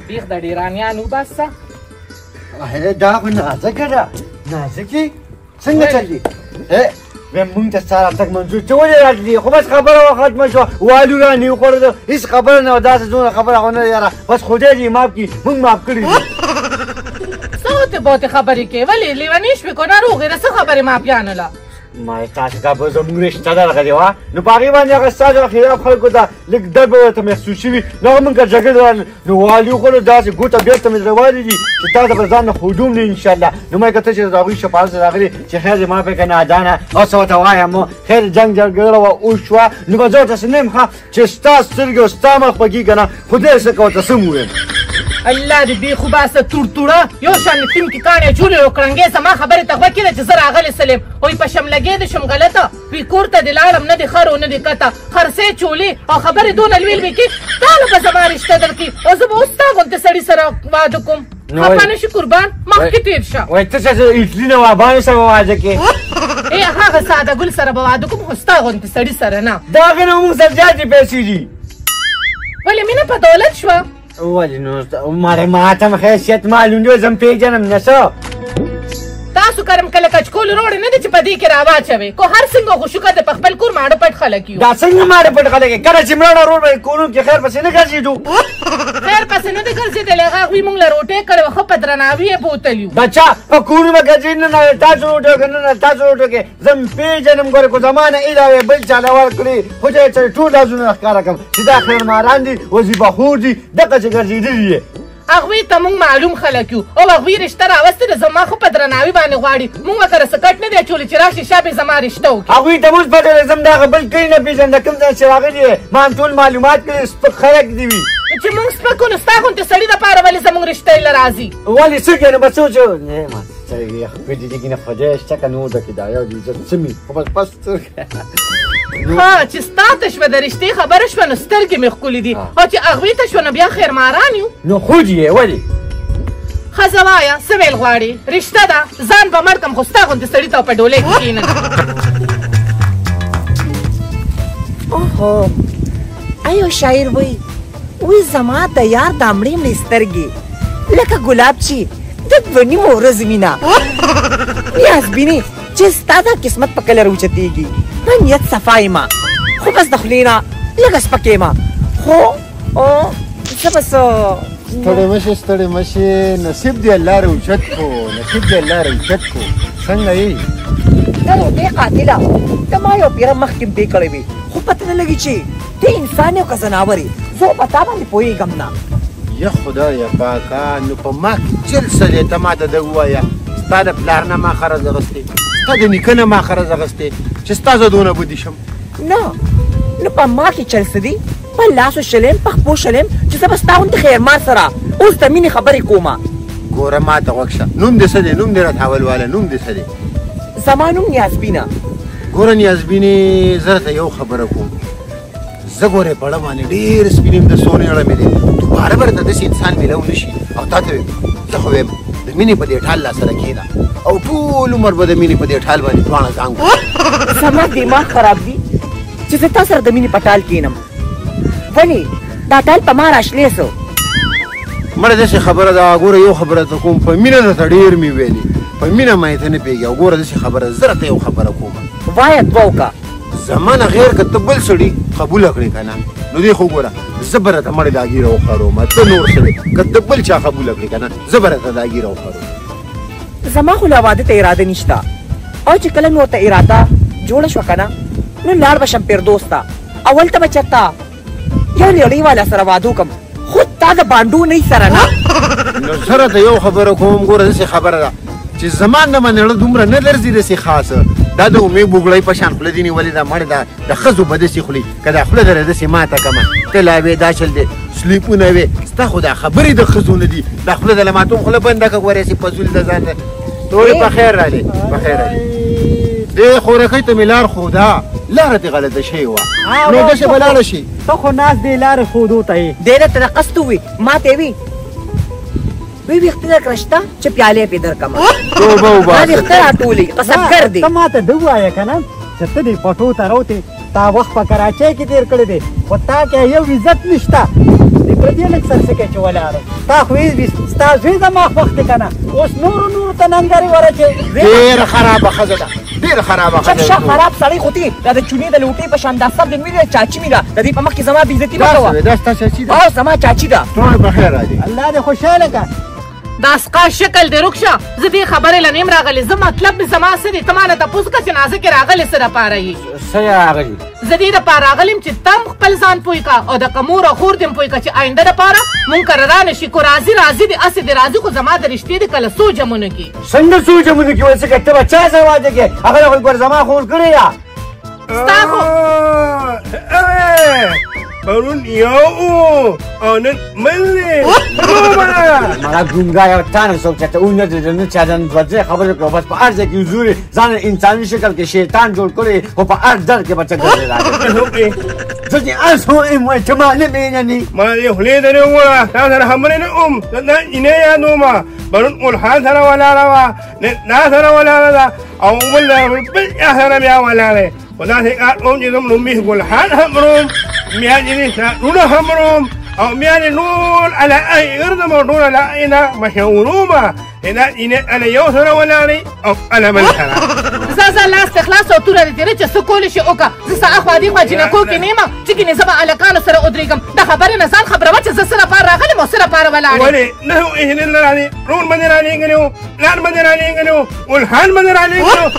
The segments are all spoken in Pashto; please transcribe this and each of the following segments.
بیخ د ډیرانیانو باسه دا خو نازکه ده نازکې څنګه چل دي مونږ ته ستا راتګ منظور ته ولې راتلي خو بس خبره ختمه شوه والو رانې وخوړله هېڅ خبره نه وه داسې زونه خبره خو نه ده یاره بس خدای دې معاف کړي مونږ معاف کړي دي څه وتې بوتې خبرې کوې ولې لیونی شوې که ناروغې ده څه خبرې معافیانه له ما تاسو ته به زموږ رشته دغه دی وا نو په هغې باندې هغه ستاسو خلاف خلکو ته لږ درد به ورته محسوس شوي نو هغه مونږ که جګړه نو والي وخوړو داسې ګوته بېرته مې روانې دي چې تا ته به ځان نه ښودوم نه انشاءالله نو ما که ته چې د هغوی شفاعت سره راغلې چې خیر دې معاف کړه نادانه او څه ورته وایم خیر جنګ جګړه وه وشوه نو به زه ورته څه نه یم ښه چې ستا سترګې او ستا مخ پکې که نه خدای څه که ورته څه م وویم الله دې بې خوباسه توړ یو شان مې ټیم کې کاڼې چولې او کړنګې زما خبرې ته غوږ کېده چې زه راغلی سلیم وایي په شملګې دې شم غلطه وی کور ته دې لاړم نه دې خر او نه دې کته خرڅې چولې او خبرې دونه لویل وې کې تا له به زما رشته درکړي او زه به اوس تا غوندې سړي سره واده کوم خفه نه شي قربان مخکې تېر شه وایي ته چې اټلي نه وابانو سره به واده کې هغه ساده ګل سره به واده کوم خو ستا غوندې سړي سره نه د هغې نه مونږ سره زیاتې پیسې دي ولې مینه په دولت شوه ولې نو ما ته م حیثیت معلوم دی زه م پېژنم نه څه تاسو کرم کله کچکول روړ نه دی چې په دې کې راواچوي کو هر څنګه خو شکر د په خپل کور ماړه پټ خلک یو دا څنګه ماړه پټ خلک کله چې مړه روړ به کورو کې خیر پسې نه ګرځېدو خیر پسې نه دی ګرځېدلی هغه هغوی مونږ له روټۍ کړې وه ښه په درناوي یې بوتل یو بچا په کورو به ګرځېد نه تاسو روټۍ وکړه نه تاسو روټۍ وکړې زه م پېژنم ګورې خو زما نه علاوه بل چا له ورکړې خو چې ټول رازونه ښکاره کړم چې دا خیرماران دي وظیفه خور دي دغه چې ګرځېدلي یې هغوی ته مونږ معلوم خلک یو او هغوی رشته راوستې ده زما خو په درناوي باندې غواړي مونږ ورته سکټ نه دی اچولی چې راشي شا به زما رشته وکړي هغوی ته موږ پته ده زه م د هغه بل کلي نه پېژنم د کوم ځای چې راغلي یې ما هم ټول معلومات کړي سپک خلک دي وي چې مونږ سپک وو نو ستا غوندې سړي دپاره ولې زمونږ رشته یې له راځي ولې څه کوې نو به څه وچو نه ما په دې کې نه خدای شته که نور دکې دا یو عزت څه مې خو بس بس ها چې ستا ته شوه د رشتې خبره شوه نو سترګې مې ښکلې دي او چې هغوی ته شوه نو بیا خیرماران یو نو خود یې ولې ښځه وایه څه ویل غواړې رشته ده ځان به مړ کړم خو ستا غوندې سړي ته په ډولۍ کې کښېنم اوهو ایو شاعر وی زما د یار د مړې مړې سترګې لکه ګلاب چې د دوه نیمو ورځو مینه نیازبینې چې ستا دا قسمت په کله راوچتېږي په نیت صفا یمه خو بس د خولې نه لږه سپکه یمه خو زه به څه ستړی مشې نصیب دې الله راوچت کو نصیب دې الله راوچت کو څنګه یې د روټۍ قاتله ته ما یو پیره مخکې دې کړی وې خو پته نه لګي چې ته انسان یې او که ځناور یې زه په تا باندې پوهېږم نه یا خدایه پاکه نو په ما کې چل څه دی ته ما ته ده ووایه ستا د پلار نه ما خرز اخیستې ستا د نیکه نه ما خرز اخیستې چې ستا زه دونه بدي شم نه نو په ما کې چل څه دي په لاسو شلم په خپو شلم چې زه به ستا غوندې خیرمار سره اوس د مینې خبرې کومه ګوره ما ته غوږ شه نوم دې څه دی نوم دې راته حولواله نوم دې څه دی زما نوم نیازبینه ګوره نیازبینې زه درته یو خبره کوم زه ګورې په اړه باندې ډېر سپین یم د سونې اړه مې دی دوباره به راته داسې انسان میلاو نه شي او تا ته ویم زه خو ویم د مینې په دې ټال لا سره کښېنه او ټول عمر به د مینې په دې ټال باندې دواړه زانګو زما دماغ خراب دی چې زه تا سره د مینې په ټال کښېنم ولې دا ټال په ما راشلی څه مړه داسې خبره ده ګوره یو خبره ته کوم په مینه درته ډېر مې ویلې په مینه ما یې ته نه پوهېږي او ګوره داسې خبره زه راته یو خبره کوم وایه دوه وکړه زما نه غیر که ته بل سړي قبوله کړې که نه نو دې خو ګوره زه به راته مړې دا ګیره وخاروم ته نور څه دی که ته بل چا قبوله کړې که نه زه به راته دا ګیره وخاروم زما خو لا واده ته اراده نشته او چې کله مې ورته اراده جوړه شوه که نه نو لاړ به شم فردوس ته اول ته به چېرته یو لېړۍ والا سره واده وکړم خو تا د بانډو نه سره نه نو زه راته یو خبره کوم ګوره داسې خبره ده چې زما نه به زړه دومره نه لرځي داسې خاصه دا د امې بوګړۍ په شان خوله دې نیولې ده مړې ده د ښځو به داسې خولي که دا خوله دره داسې ماته کړمه ته لا وې دا چل دی سلیپونه وې ستا خو دا خبرې د ښځو نه دي دا خوله د له ماتوم خوله بنده کړه ګورې هسې پزول د ځان نه تورې په خیر رالې په خیر رالې دې خورکۍ ته مې لار ښوده لاره دې غلطه شوې وه نو داسې به لاړه شي ته خو ناست دې لارې ښودو ته یې دی درته د قصد ووي ما ته وي وی ویښته درکړه شته چې پیالې پې درکړمه توبه وباسه دا ویښته راټولې قسمګر دی ته ما ته ده ووایه که نه چې ته دې پټو ته راوتې تا وخت په کراچۍ کې تېر کړی دی خو تا کې یو عزت نشته دې پردې لږ سرسکې چې ولاړو تا خو ستا زوی زما خوښ دی که نه اوس نورو ته ننګرې ورچې ډېره خرابه ښځه ده ډېره خرابه ښځه شا خراب سړی خو دی دا د چونې د لوټې په شان دا سب د مې چاچي مې ده د دې په مخ کې زما بېعزتي مه کوه دا ستا چاچي ده او زما چاچي ده ټول بخیر راځي الله دې خوشحاله که دا سقا شکل دی رکشه زه دې خبرې له نیم راغلی زه مطلب مې زما څه دی ته ما نه تپوس که چې نازکې راغلې څه دپاره یې څه راغلي زه دې دپاره راغلم چې تم خپل ځان پوه که او د مور او خور دې م پوه که چې آینده دپاره مونږ کره رانه شي کو راځي راځي دې هسې دې راځي خو زما د رشتې دې کله څو جمونه کې څنګه څو جمونه کې ولڅه ته به چا سره واده کې هغه خو ګور زما خور کړی یا ستا خو پرون یو او نن ملې مړه ګونګا یو تانه څوک چې ته اونې د نه چا دن ورځي خبرې کوي بس په هر ځای کې حضور ځان انساني شکل کې شیطان جوړ کړي او په هر ځای کې بچا ګرځي راځي ځکه اسو مې چې ما نه مینني ما یې خولې درې وړه تا سره خبرې نه دا اینې یادومه پرون الحان سره ولاړه وه دا سره ولاړه ده او بل بل سره بیا ولاړې خو داسې کار کوم چې زم نوم ګلحان هم روم بیا چې ساعتونه هم روم او بیا دې نور على أي ګرځم او ټول على أينه مشهورومه دا اینې انا یو سره ولاړې او انا بل سره زه لاس اخلاص او توره دې تیرې چې څه کولی شي وکړه زه ستا اخوا دې خوا جینکو کې نه یم چې ګینې زه به هلکانو سره ودرېږم د خبرې نه ځان خبروه چې زه څه لپاره راغلم او څه لپاره ولاړ یم ولې نه اهل لراني رون باندې رالېږلی وو پلار باندې رالېږلی وو ولحان باندې رالېږلی وو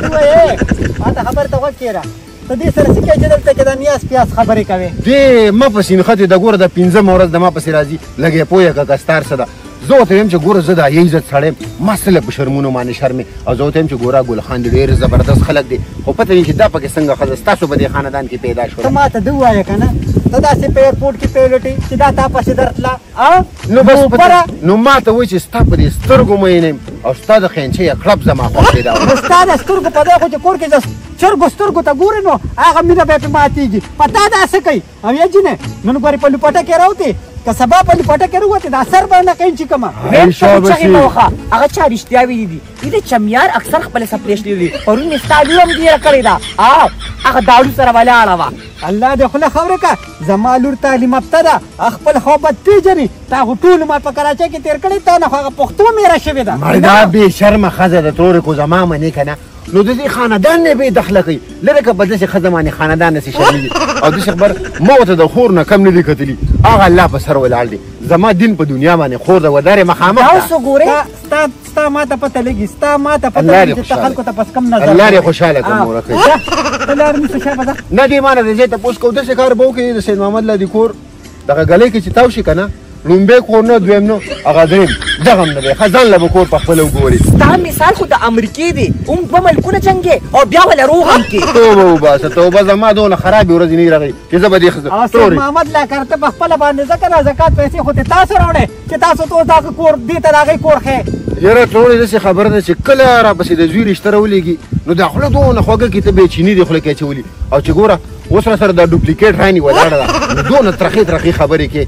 ما ته خبر ته غوږ کېږه ته دې سره څه کوې چې دلته کې د نیاز پیاز خبرې کوې دې ما پسې نښتې د ګوره د پنځمه ورځ د ما پسې راځي لږ یې پوه که ستار څه ده زه ورته وایم چې ګوره زه د حیا عزت سړی یم ما څه لږ په شرمونو باندې شرم او زه ورته وایم چې ګوره ګلخان دې ډېر زبردست خلک دی خو پته وي چې دا پکې څنګه ښځه ستاسو په دې خاندان کې پیدا ته شوله ما ته ده ووایه که نه ته داسې په ایرپورټ کې پیلوټې چې دا تا پسې درتله نو بس نو ما ته وایي چې ستا په دې سترګو مه یم او ستا د خینچۍ کړپ زما خوښ دی دا نو ستا د سترګو په دی خو چې کور کې د چرګو سترګو ته ګورې نو هغه مینه به یې پې ماتېږي په تا داسې کوي او یا جینې نن ګورې په لوپټه کې راوتې که سبا په لوپټه کې راوتې دا سر به نه کوي چې کومه چغې مه وخه هغه چا رښتیا ویلي دي دې د چمیار اکثر خپله سپریشلي دي پرون مې ستا لور هم ډېره کړې ده هغه داړو سره ولاړه وه الله دې خوله خبره که زما لور تعلیم یافته ده خپل خوبت پېژني تا خو ټول عمر په کراچۍ کې تېر کړی تا نه خو هغه پښتو میره شوې ده دا بې شرمه ښځه د تورې کو زما منې که نه نو د دې خاندان نه بې دخله کوي لرې که په داسې ښځه باندې خاندان نسي شرمېږي او داسې خبر ما ورته د خور نه کم نه دي کتلي هغه الله په سر ولاړ دی زما دین په دنیا باندې خور د ودارې مخامخ ده اوس وګورې ستا ما ته پته لګي ستا ما ته پته لګي چې ته خلکو ته پس کم نظر الله دې خوشحاله کړه موره کوي ته لار نیسه شابه ده نه دې ما نه د ځای تپوس کوو داسې کار به وکړي د سید محمد لادي کور دغه ګلۍ کې چې تاو شي که نه لومبی کور نه دویم نه هغه درېیم دغه هم نه دی ښه ځان له به کور په خپله وګوري ستا مثال خو د امریکې دی هم دوه ملکونه جنګې او بیا وله روغ هم کې توبه وباسه توبه زما دونه خرابې ورځې نه راغلي چې زه به دې او سید محمد لا کرته په خپله باندې ځکه نه زکات پیسې خو ته تاسو راوړئ چې تاسو ته دغه کور دې ته د هغې کور ښیې یاره ټولې داسې خبره ده چې کله راپسې د زوی رشته راولېږي نو دا خوله دونه خوږه کې ته بې چیني دې خوله کې اچولي او چې ګوره اوس را سره دا ډوپلیکیټ راني ولاړه ده نو دونه ترخې ترخې خبرې کې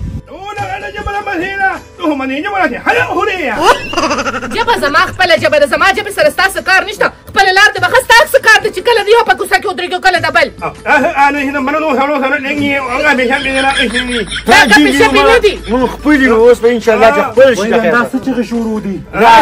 ژبه زما خپله ژبه ده زما ژبې سره ستا څه کار نشته خپله لار دې به ښه ستا څه کار دی چې کله د یو په کوڅه کې ودرېږي کله د بل دا ګپې شپې نه دي مونږ خپل یو اوس به انشاءالله چې خپل شي دا څه چغې شروع دي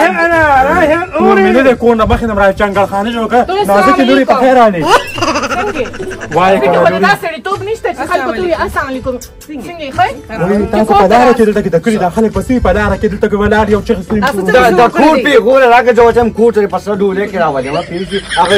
مې نه د کور نه مخکې نه راځي چنګلخانه جوړ کړه نازکې لورې په خیر راغلې وایې څنګه خو دا سړیتوب نشته چې خلکو ته وایي السلام علیکم څنګه یې ښه تاسو په لاره کې دلته کې د کلي دا خلک پسې په لاره کې دلته کې ولاړ یو چغې شروع دا کور پیغوله راکړه چې وچم کور ته په سره ډولې کې راولې ما پیږي هغه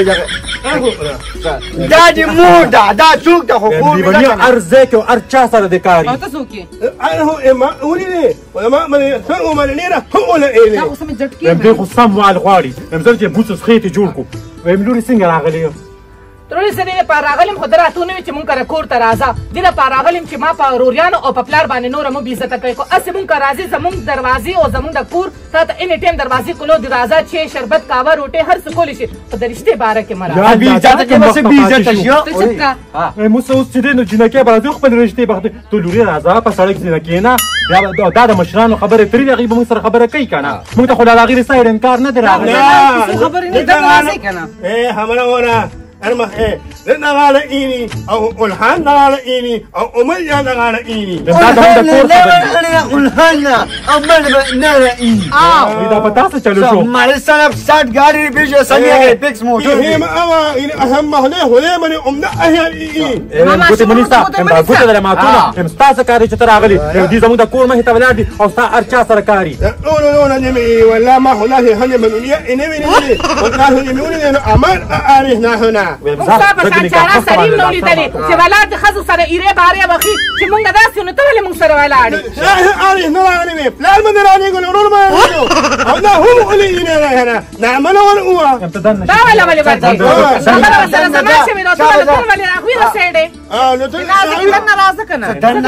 دا دې مور ده دا څوک ده خو کور دی باندې هر ځای کې هر چا سره د کار او ته څوک یې انا هو ما ولي وما من سر وما لنيره هو ولا دا ايه خو سمې جټ هم کېږي دې خو سم وال غواړي هم زه چې بوڅ خېټې جوړ کو ویم لوري څنګه راغلی ترورې زه دې لپاره راغلم خو ده راته ونه وي چې مونږ کره کور ته راځه دې لپاره راغلم چې ما په روریانو او په پلار باندې نوره مو بېعزته کوي خو هسې مونږ که راځې زمونږ دروازې او زمونږ د کور تا ته اني ټایم دروازې کولو د راځه چې شربت کاوه روټۍ هر څه کولی شي خو د رشتې باره کې مه راځه بې اجازه کې بس بې عزته شي ته چپ که موږ اوس چې دی نو جنکۍ به راځو خپل رشتې به ته لوري راځه په سړک کې نه کښېنه بیا دا د مشرانو خبرې ترې دي هغوی به موږ سره خبره کوي که نه موږ ته خو له هغې سایډ انکار نه دی راغلی خبرې نه ده راځئ که نه ايه حمله ورا المخي نغال إيني أو الحان نغال إيني أو أمية نغال إيني الحانا أمال نغال دا پتا څه چلو شو مال سلام 60 गाड़ी بيجي سميه فيكس موتور هي ما أما إني أهم هنا هنا مني أمنا أهل إيني ګوتې منیستا ګوتې در ماتونه هم ستا څه کاری چې تر راغلی دې زموږ د کور مخې ته ولاړ دي او ستا هر چا سره کاری لا نمي ولا ما هنا هنا من إني ولا هنا من أمان أعرفنا هنا صاحب شانچارا سلیم نو لیدلې چې ولاد د خزو سره ایره بارې بخي چې مونږ داسې نو ته ولې مونږ سره ولاړې أعرفنا أنا لا من راني يقول ما أنا هم قليلين هنا نعمل ولا هو دا ولا ولې باندې دا سره زما چې مې نو ته ولې راغوي رسېډې نو ته دنه راځه کنه دنه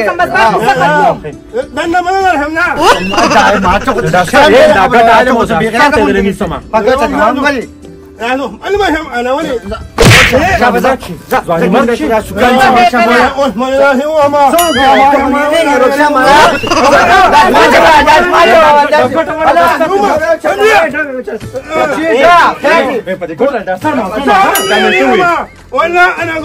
دنه ما نرحمنا ما څه دا څه دا ګټه علم اوس بیا ته درې نسمه المهم أنا ولي ځواني مرګ شي عثمان الله وما ولا أنا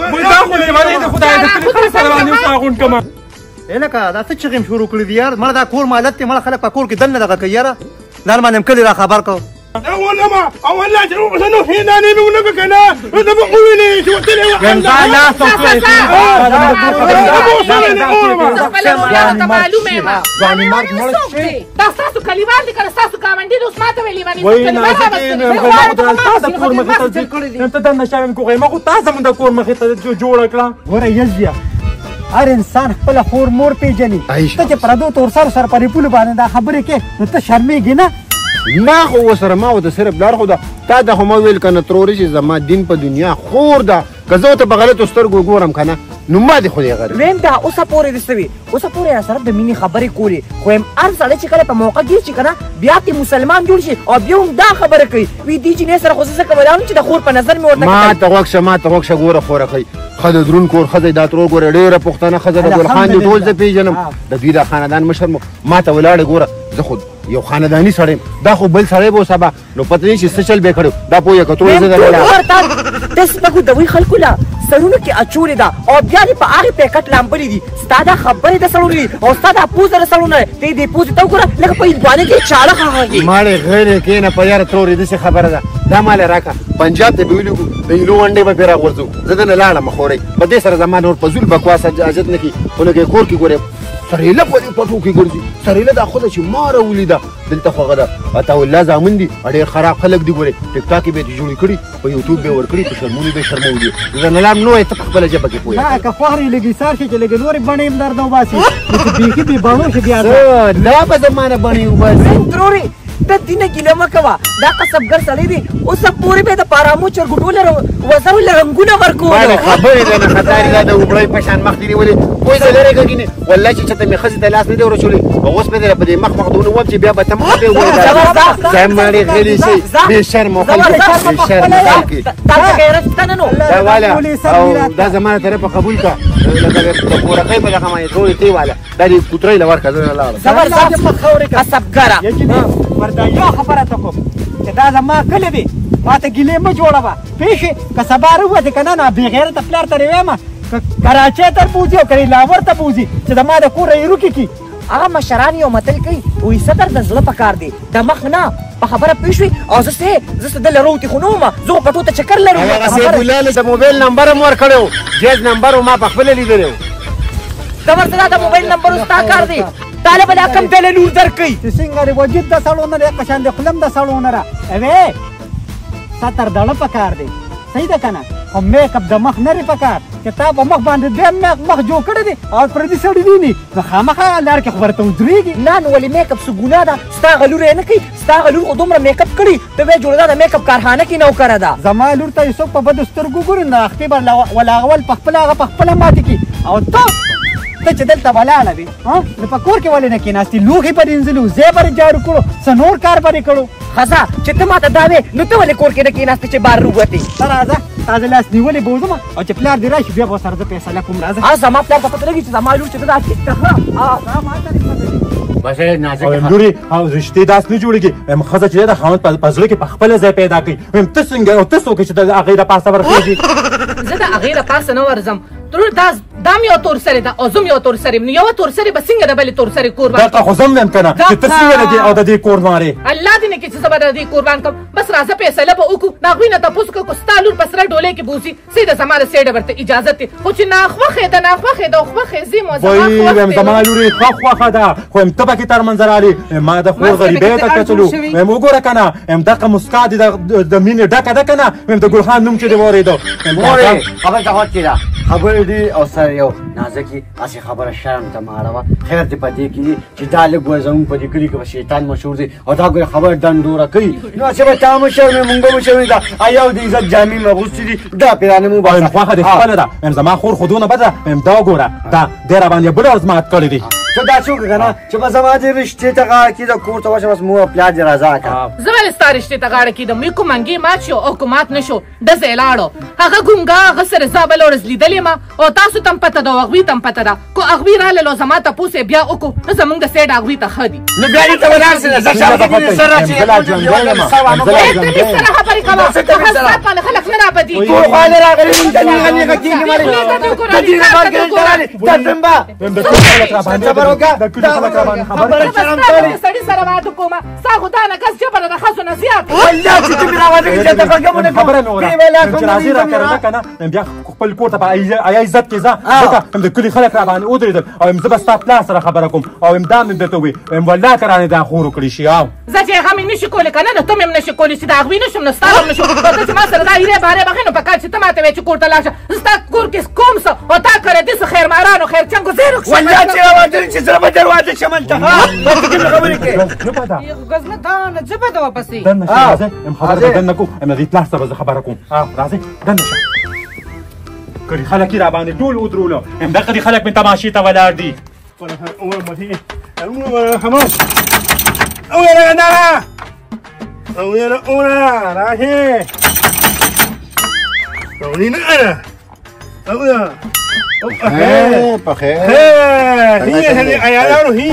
لکه دا څه چغیم شروع کړی دی یار مړه دا کور مالت مړه خلک په کور کې دنه دغه کوي یاره دا ما نیم کلی را خبر کو ولا ما ولا شنو هنا نبي كنا هذا بقولي شو قلت لي لا صوت معلومه ما ځواني مرګ مړ شي دا تاسو کلیوال دي کړه تاسو کاونډي دوس ماته ویلی باندې ته د نشاوم کوغه ما خو تاسو مونږ د کور مخې ته جوړ کړه ګوره یزیا هر انسان خپل خور مور پیژني ته چې پردو تور سره پرې پول باندې دا خبرې کې نو ته شرمېږي نه ما خو وسره ما و د صرف لار خو دا تا د هم ویل کنه تروري چې زما دین په دنیا خور دا که زه ته په غلطو سترګو ګورم کنه نو ما دې خو دې غره وین دا اوسه پورې دستوي اوسه پورې سره د مینې خبرې کولې خو هم هر سړی چې کله په موقع کې چې کنه بیا ته مسلمان جوړ شي او بیا هم دا خبره کوي وی دي چې نه سره خصوصا کوم چې د خور په نظر مې ورته ما ته وښه ګوره خوره کوي خدای درون کور خدای دا ترور ګوره ډېره پښتنه خزه د ګل خان دي ټول زه پیژنم د دوی د خاندان مشر ما ته ولاړ ګوره زه خود یو خاندانی سړی دا خو بل سړی به سبا نو پته نه شي څه چل به کړو دا پوهه کتو زه درته داس بګو دوی خلکو لا سرونه کې اچولې ده او بیا دې په هغه پیکټ لامبلې دي ستا دا خبرې د سړونې او ستا دا پوز د سړونه ته دې پوز ته وګوره لکه په ځواني کې چاله خاږي ماړې غیر کې نه په یار تروري دې خبره ده دا مال راکا پنجاب ته ویلو د یلو وانډې به پیرا ورځو زه نه لاړم خورې په دې سره زما نور په زول بکواس اجازه نه کی ولګي کور کې ګوره سریله په دې پټو کې ګرځي سریله دا خو چې ماره ولیدا دلته خو غدا اته الله زامن دي ډېر خراب خلک دي ګوره ټیک ټاک به دې جوړ کړي په یوټیوب به ور کړی په شرمونی به شرمولي زه نه لام نو ته خپل جبه کې پوهه دا که فخري لګي سار چې لګي نور باندې امدار دو باسي چې بیخي به باور شي بیا دا په زمانه باندې وباسي تروري د دینه ګیله مکوا دا قصبګر سړی دی اوس پوری به د پارامو چر ګټول وزر لرنګونه ورکو ما خبرې ده نه خطر دا د وبړی په شان مخ دی ولې کوئی څه لري کګینه والله چې ته می خزه د لاس نه دی ورچولې او اوس به په دې مخ دونه وب چې بیا به تم خته وې زماري غلی شي به شرم او به شرم خلکی دا غیرت تننو دا والا او دا زمانه طرف قبول کا لکه پورقې په هغه مې ټول دی والا دا دې کوترې لور کا زه لاله زبردست په خوره قصبګرا ورته یو خبره ته کوم چې دا زما کلی دی ما ته ګیلې مه جوړوه پېښې که سبا راووتې که نه نه بې غیرته پلار ته وایم که کراچۍ ته بوځي او که لاهور ته بوځي چې زما د کوره یې روکې کي هغه مشران یو متل کوي وایي صدر د زړه پکار دی د مخ نه په خبره پوه شوې او زه دله روتې خو نه وم زه خو پټو ته چکر لرم هغه سیفالله د موبایل نمبر هم ورکړی جیز نمبر ما په خپله لیدلی و د ورته دا د موبایل نمبر ستا کار دی طالب لا کم دلیل درکوي چې څنګه دی وجود د سړو نه دی قشان د خلم د سړو نه را اوې ستر دړه پکار دی صحیح ده که نه خو میک اپ د مخ نه پکار چې تا په مخ باندې بیا مخ جوړ کړی دی او پردي سړي ویني نو خامخا لار کې خو ورته ودرېږي نه نو ولې میک اپ څه ګناه ده ستا هغه لور یې نه کوي ستا هغه لور خو دومره میک اپ کړي ته بیا جوړه د میک اپ کارخانه کې نوکره ده زما لور ته یې څوک په بدو سترګو ګوري نو اختې به ولاغول په خپله هغه په خپله ماتې کړي او ته چې دلته ولاړه وې نو په کور کې ولې نه کېناستې لوښي به دې انځلو ځای به دې جاړو کړو څه نور کار به دې کړو ښځه چې ته ماته دا وې نو ته ولې کور کې نه کېناستې چې بار راووتې ته راځه تا د لاس نیولې به وځم او چې پلار دې راشي بیا به ورسره زه فیصله کوم راځه زما پلار ته پته لګي چې زما لور چې ته دا ټیک ده ښه ما ته دې پته دي بس نازک او لوري او رشتې داس نه جوړیږي خزه چې د خاوند په زړه کې په خپل ځای پیدا کوي ته څنګه او ته څوک چې د هغې د پاسه ورخېږي زه د هغې د پاسه نه ورځم ترور دام یو تور سرې ده او زم یو تور سرې نو یوه تور سرې به څنګه د بلې تور سرې قربان دلته خو زم ویم که نه چې ته څنګه د دې او د دې کور مارې الله دې نه کړي چې زه به د دې قربان کړم بس راځه فیصله به وکړو د هغوی نه تپوس کړو که ستا لور په سره ډولۍ کې بوځي سیده زما د سیډه ورته اجازت دی خو چې ناخوښې ده ناخوښې ده او خوښې ځیم او زما لورې ښه خوښه ده خو ته پکې تر منځ رالې ما د خور غریبۍ ته کتلو وګوره که نه دغه مسکا دې د مینې ډکه ده که نه د ګلخان نوم چې دې واورېده خبر ته غوږ کېده خبرې دي او سره یو نازکي هسې خبره شرم ته مه اړوه خیر دې په دې کې دي چې دا لږ وایي زموږ په دې کلي کې به شیطان مشهور دی او دا ګوره خبره ډنډوره کوي نو چې به تا مشهور وي مونږ به مشهور وي دا یو د عزت جامې مې اغوستې دي دا پیرانې مو باسه خوښه دې خپله ده زما خور خو دونه بده دا ګوره دا دې راباندې بل ورځ مات کړی دي ته دا څه وکړه که نه چې به زما دې رشتې ته غاړه کېږده کور ته ورشه بس مور او پلار دې رضا کړه زه ولې ستا رشتې ته غاړه کېږدم وی کوم منګې مات شو او که مات نه شو ډزې یې لاړو هغه ګونګا هغه سره زه بله ورځ لیدلې یم او تاسو ته هم پته ده او هغوی ته هم پته ده که هغوی رالل او زما تپوس یې بیا وکړو نو زموږ د سیډ هغوی ته ښه دي نو بیا دې ته ولاړ سې زه شاوخوا دې سره راځي ته مې سره خبرې کوه په حسرت باندې خلک نه رابدېږي ټول خواله راغلي ته دې غلې غتېږي مړې ته دې رابال کړې ته تمبا صبر وکړه خبره شرم کوي سړي سره واده کومه ستا خو دا نه کس جبره د ښځو نه زیات والله چې ته مې راواده کړې چې ته فرګمونه خبره مې وره چې راځي راکړه که نه بیا خپل کور ته په ایا عزت کې ځه ځکه د کلي خلک راباندې ودرېدل او زه به ستا پلار سره خبره کوم او دا مې درته ووایي والله که رانې دا خور وکړي شي او زه چې هغه مې نشي کولی که نه نو ته مې هم نشي کولی چې د هغوی نشم نو ستا هم نشو خو ته چې ما سره دا ایرې بارې بخې نو په کار چې ته ماته وایې چې کور ته لاړ شه زه ستا کور کې کوم څه او تا کړی دې څه خیرمارانو خیر چنګو زیرو والله چې راواده چې زه به در واده شم هلته بس کومې خبرې کوې ګزمه دا نه جبه ده واپسې دننه شه راځئ خبره به دننه کوم د دې پلار سره به زه خبره کوم راځئ دننه شه کړي خلک یې راباندې ټول ودرولو همدغه دي خلک مې تماشې ته ولاړ دي خلاص أولا أنا أولا راهي أولين أنا أولا بخير هي عيالانو هي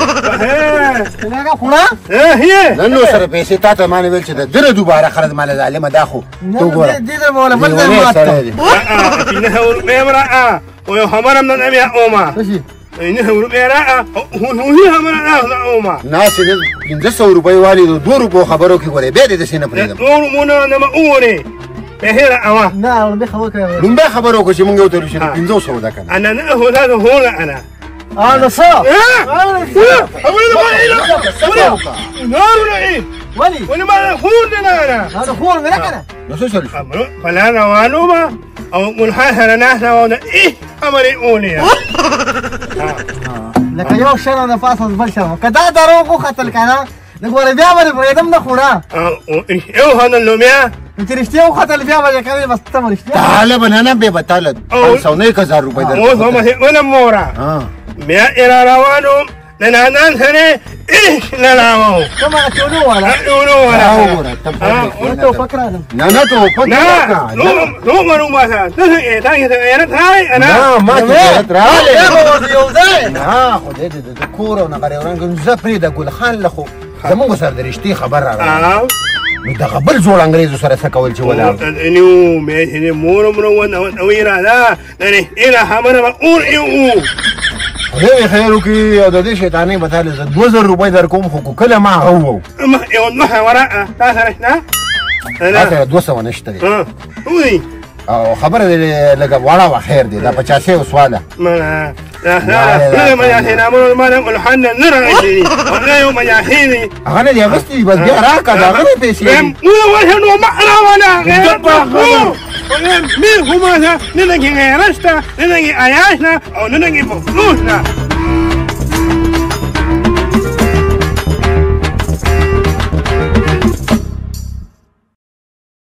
هي نن نو سره پیسې تا ته مانه ویل چې د دره دوباره خرج مال ظالمه دا خو تو ګوره دې دې مولا بل ځای ماته إنها امرأة ويهمر من أبي أوما إنها امرأة هي همرأة أوما ناس دې 500 روپۍ والی 2 روپو خبرو کې ګوره به دې سینه پرېدم مونه نما أوري بهيرة أوا نه به خبر کړم لومبه خبرو کو چې مونږ یو ته رسېدو 500 ده کنه أنا نأهو هذا هو أنا انا صح ولي ولا ما خوننا أنا هذا خور من كده نو څه شل فلا روانوما أو منحاسر نحن وانا إيه أمري أولي لکه یو شر نه پاسه بل شر کدا درو کو قتل کنه نګور بیا باندې پرېدم نه خوړه او هذا اللوميا چې رښتیا خو قتل بیا باندې کوي بس ته رښتیا تعالی بنانا به بتاله 500 روپۍ ده او هم ولا مورا ميا إلى روانو لنا ننسى إيش نلعبه كما تقولوا ولا انتوا فكرانه نه نه ته په لا نو ما ته دا یې هاي انا ما ته رااله یو ځای نه خو دې د کور او نغری ورنګ زفري د ګل خان لخو زموږ سره د رښتې خبر راغله نو دغه بل جوړ انګريزو سره څه کول چې ولاړ نو مې هې مور او ویرا دا نه الى همره اور یو هي خیر وکي او د دې شیطانې بتاله زه 2000 روپۍ در کوم خو کله ما هو یو نه وراء تاسو رښنا اته 200 نشته دي وي او خبره لګه واړه وا خیر دي دا 50 سواله ما لا ما يحينا ما نقول حنا نرى اجري ولا يوم يحيني هغه دې غستې بس بیا راکا دا غره پیسې ولا هو ما ولا غير بخو مين هو ما ننجي غيرشتا ننجي عياشنا او ننجي فلوسنا